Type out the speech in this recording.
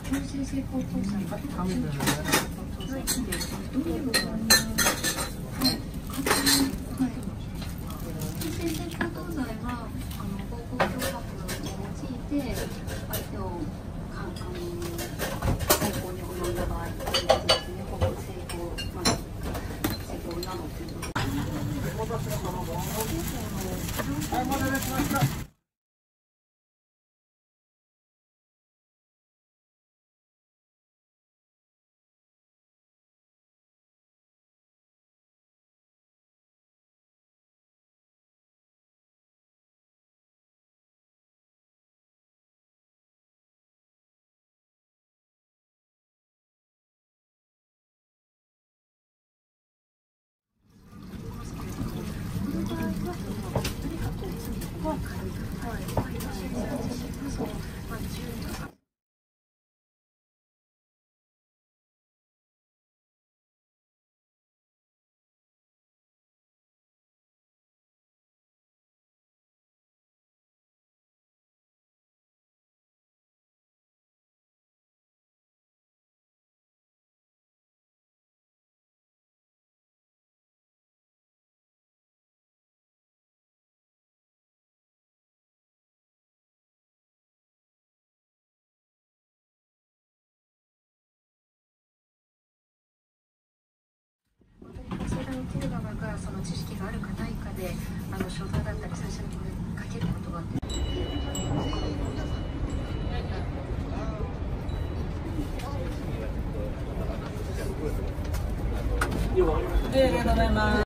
強制性交等罪が強制性交等罪ってどういう部分になるんですか？はい。強制性交等罪は暴行脅迫を用いて相手を性交に及んだ場合ということですね。性交などということ。はい、お待たせしました。受ける側がその知識があるかないかで書道だったり最初に書けることがあって。 ありがとうございます。